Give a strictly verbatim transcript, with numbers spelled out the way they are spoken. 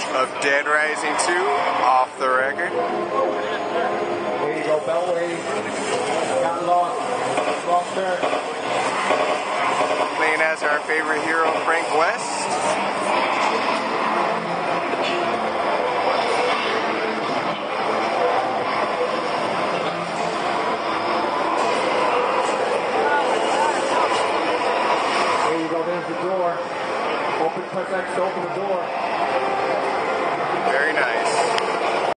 of Dead Rising two, Off the Record. There you go, Beltway. Got lost. Lost there. Playing as our favorite hero, Frank West. There you go, there's the door. Open, press X to open the